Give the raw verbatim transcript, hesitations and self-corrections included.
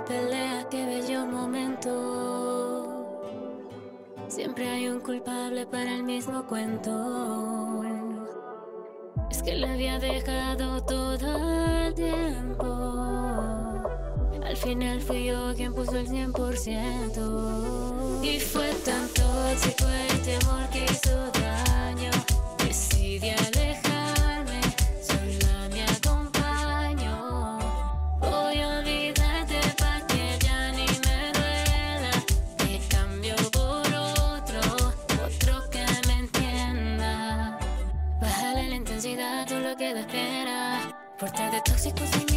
pelea, qué bello momento. Siempre hay un culpable para el mismo cuento. Es que le había dejado todo el tiempo. Al final fui yo quien puso el cien por ciento. Y fue tan tóxico este amor que hizo daño. Decidí alejarme, sola me acompaño. Voy a olvidarte pa' que ya ni me duela. Te cambio por otro, otro que me entienda. Bájale la intensidad, tú lo que da espera. Portate tóxico sin